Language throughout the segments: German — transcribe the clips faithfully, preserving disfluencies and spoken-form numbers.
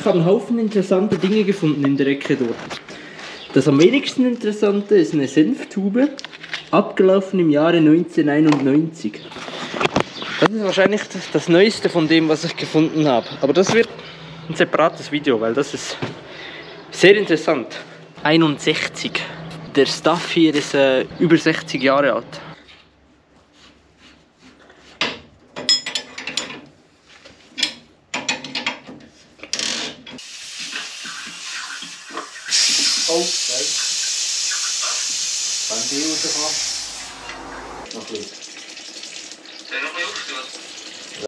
ich habe einen Haufen interessante Dinge gefunden in der Ecke dort. Das am wenigsten interessante ist eine Senftube, abgelaufen im Jahre neunzehnhunderteinundneunzig. Das ist wahrscheinlich das, das Neueste von dem, was ich gefunden habe. Aber das wird ein separates Video, weil das ist sehr interessant. einundsechzig. Der Stuff hier ist äh, über sechzig Jahre alt. Oh, nein. Beim Bier rausfahren. Noch ein bisschen. Soll ich noch ein bisschen aufstehen?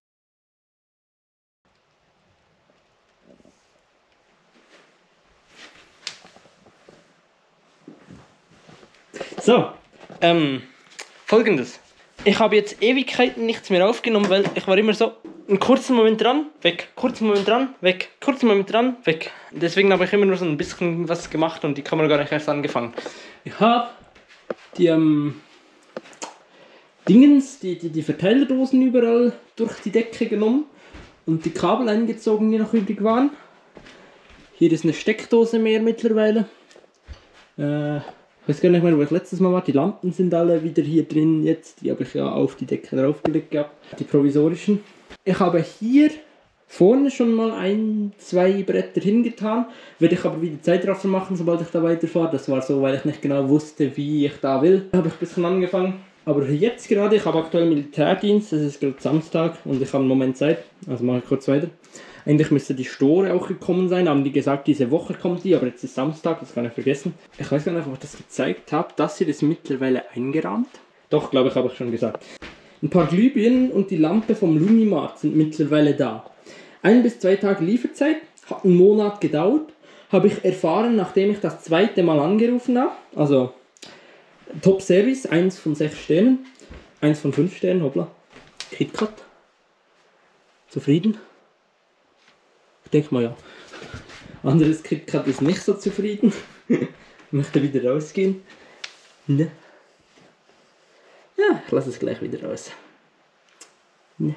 So, ähm, folgendes. Ich habe jetzt Ewigkeiten nichts mehr aufgenommen, weil ich war immer so einen kurzen Moment dran, weg, kurzen Moment dran, weg, kurzen Moment dran, weg. Deswegen habe ich immer nur so ein bisschen was gemacht und die Kamera gar nicht erst angefangen. Ich habe die ähm, Dingens, die, die, die Verteilerdosen überall durch die Decke genommen und die Kabel eingezogen, die noch übrig waren. Hier ist eine Steckdose mehr mittlerweile. Äh, Ich weiß gar nicht mehr, wo ich letztes Mal war. Die Lampen sind alle wieder hier drin jetzt. Die habe ich ja auf die Decke draufgelegt gehabt. Die provisorischen. Ich habe hier vorne schon mal ein, zwei Bretter hingetan. Werde ich aber wieder Zeitraffer machen, sobald ich da weiterfahre. Das war so, weil ich nicht genau wusste, wie ich da will. Da habe ich ein bisschen angefangen. Aber jetzt gerade, ich habe aktuell Militärdienst. Es ist gerade Samstag und ich habe einen Moment Zeit. Also mache ich kurz weiter. Eigentlich müsste die Store auch gekommen sein, haben die gesagt, diese Woche kommt die, aber jetzt ist Samstag, das kann ich vergessen. Ich weiß gar nicht, ob ich das gezeigt habe. Das hier ist mittlerweile eingerahmt. Doch, glaube ich, habe ich schon gesagt. Ein paar Glühbirnen und die Lampe vom Lumimart sind mittlerweile da. Ein bis zwei Tage Lieferzeit, hat einen Monat gedauert. Habe ich erfahren, nachdem ich das zweite Mal angerufen habe. Also, Top Service, eins von sechs Sternen. eins von fünf Sternen, hoppla. KitKat. Zufrieden? Ich denke mal ja. Anderes KitKat ist nicht so zufrieden. Möchte wieder rausgehen. Ne. Ja, ich lasse es gleich wieder raus. Ne.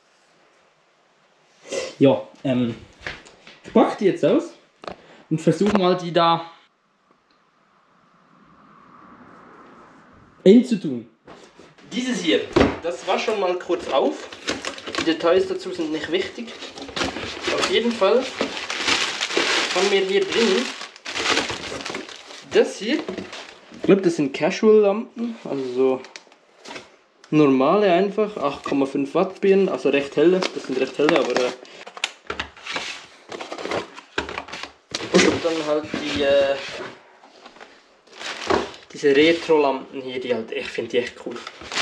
Ja, ähm. Ich packe die jetzt aus und versuche mal die da hinzutun. Dieses hier, das war schon mal kurz auf. Die Details dazu sind nicht wichtig. Auf jeden Fall haben wir hier drin das hier. Ich glaube, das sind Casual-Lampen, also so normale einfach, acht Komma fünf Watt Birnen, also recht helle, das sind recht helle, aber äh und dann halt die äh, diese Retro-Lampen hier, die halt, ich finde die echt cool.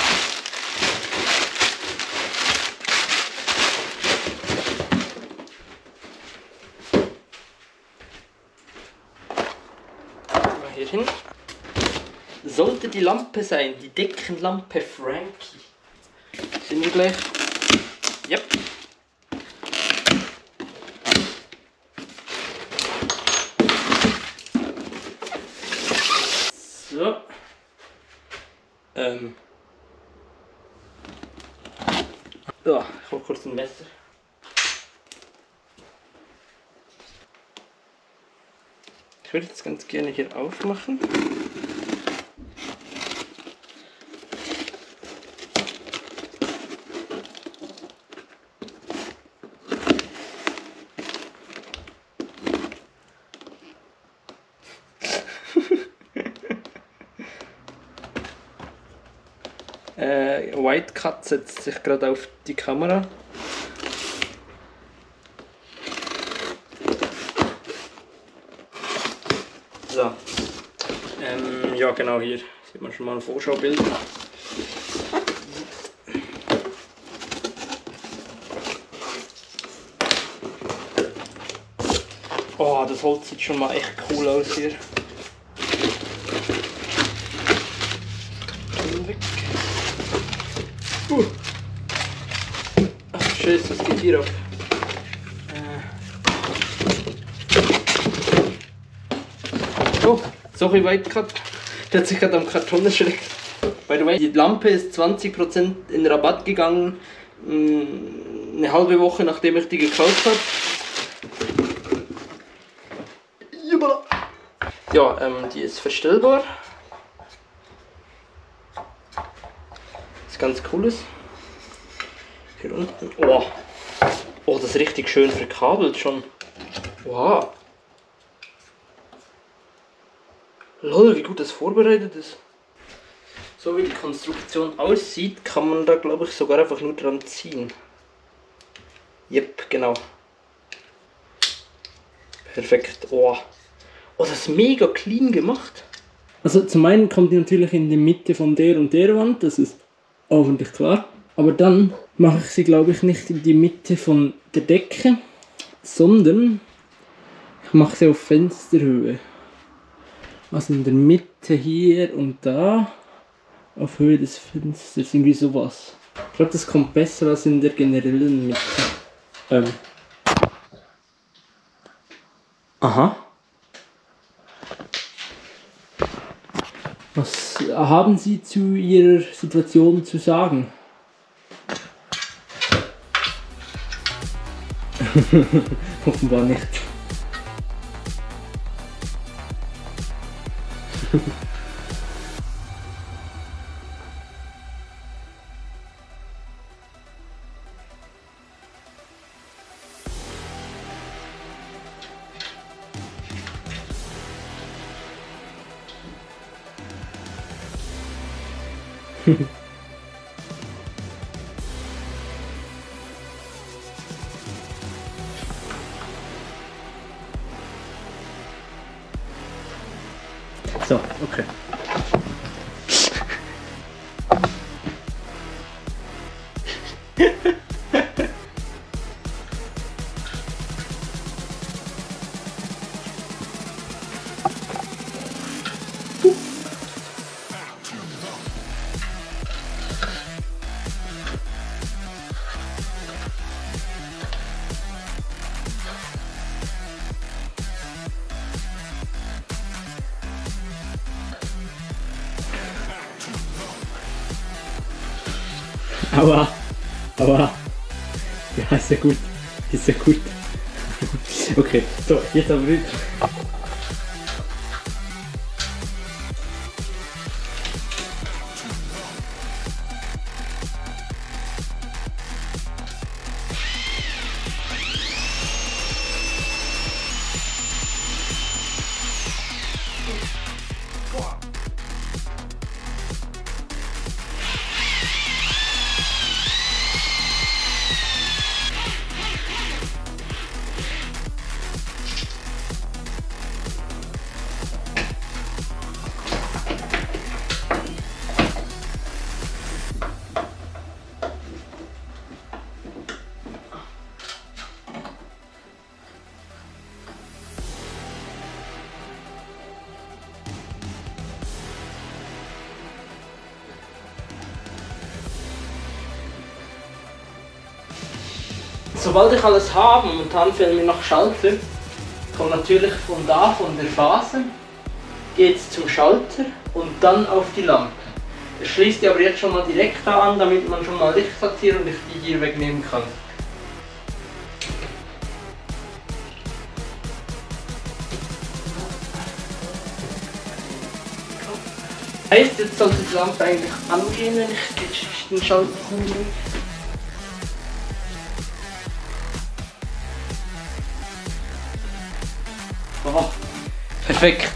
Hier hin. Sollte die Lampe sein, die Deckenlampe Frankie. Sind wir gleich? Yep. So. Ähm. Ja, ich hole kurz ein Messer. Ich würde jetzt ganz gerne hier aufmachen. äh, White Cut setzt sich gerade auf die Kamera. So. Ähm, ja genau, hier sieht man schon mal ein Vorschaubild. Oh, das Holz sieht schon mal echt cool aus hier. Weg. Uh. Ach Scheiße, was geht hier ab? Oh, sorry, White Cut. Der hat sich gerade am Karton erschreckt. By the way, die Lampe ist zwanzig Prozent in Rabatt gegangen. Eine halbe Woche nachdem ich die gekauft habe. Ja, ähm, die ist verstellbar. Was ganz cooles. Hier unten. Oh. Oh, das ist richtig schön verkabelt schon. Wow. Lol, wie gut das vorbereitet ist. So wie die Konstruktion aussieht, kann man da glaube ich sogar einfach nur dran ziehen. Yep, genau. Perfekt. Oh. Oh, das ist mega clean gemacht. Also zum einen kommt die natürlich in die Mitte von der und der Wand, das ist hoffentlich klar. Aber dann mache ich sie glaube ich nicht in die Mitte von der Decke, sondern ich mache sie auf Fensterhöhe. Also in der Mitte hier und da, auf Höhe des Fensters, irgendwie sowas. Ich glaube, das kommt besser als in der generellen Mitte. Ähm. Aha. Was haben Sie zu Ihrer Situation zu sagen? Offenbar nicht. So, okay. Aua, aua. Ja, ist ja gut. Ist ja gut. Okay, so, jetzt aber wirklich. Sobald ich alles habe, momentan fehlen mir noch Schalter, kommt natürlich von da, von der Base, geht es zum Schalter und dann auf die Lampe. Ich schließe die aber jetzt schon mal direkt da an, damit man schon mal Licht hat hier und ich die hier wegnehmen kann. Heißt, jetzt sollte die Lampe eigentlich angehen, wenn ich den Schalter umlege. Oh, perfekt.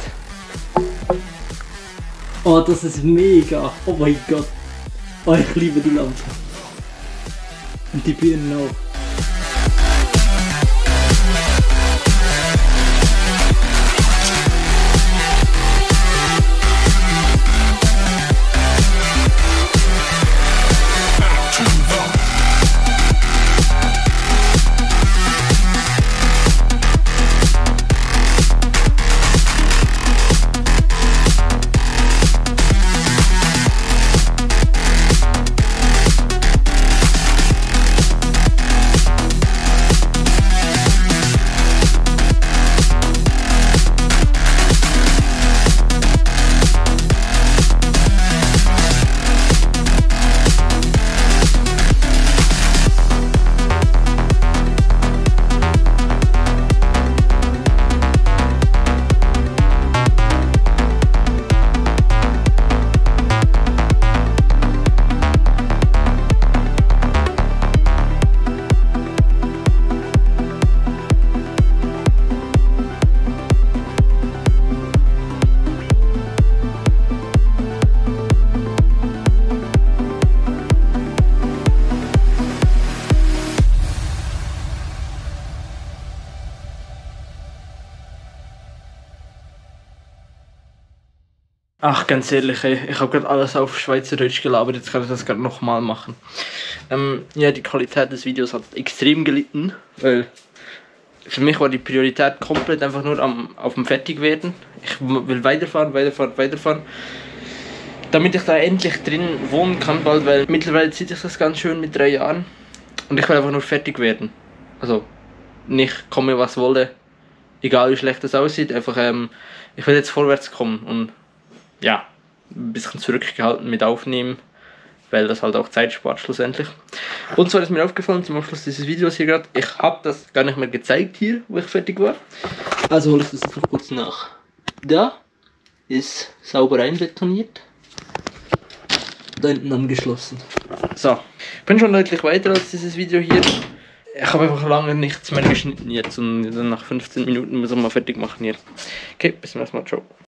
Oh, das ist mega. Oh mein Gott. Oh, ich liebe die Lampe. Und die Birnen auch. Ach, ganz ehrlich, ey, ich habe gerade alles auf Schweizerdeutsch gelabert, jetzt kann ich das gerade nochmal machen. Ähm, ja, die Qualität des Videos hat extrem gelitten, weil für mich war die Priorität komplett einfach nur am, auf dem Fertigwerden. Ich will weiterfahren, weiterfahren, weiterfahren, damit ich da endlich drin wohnen kann bald, weil mittlerweile zieht sich das ganz schön mit drei Jahren und ich will einfach nur fertig werden. Also nicht komme was wolle, egal wie schlecht das aussieht, einfach ähm, ich will jetzt vorwärts kommen und ja, ein bisschen zurückgehalten mit Aufnehmen, weil das halt auch Zeit spart schlussendlich. Und zwar ist mir aufgefallen zum Abschluss dieses Videos hier gerade, ich habe das gar nicht mehr gezeigt hier, wo ich fertig war. Also hole ich das jetzt noch kurz nach. Da ist sauber einbetoniert. Da hinten angeschlossen. So, ich bin schon deutlich weiter als dieses Video hier. Ich habe einfach lange nichts mehr geschnitten jetzt und dann nach fünfzehn Minuten muss ich mal fertig machen hier. Okay, bis zum nächsten Mal, ciao.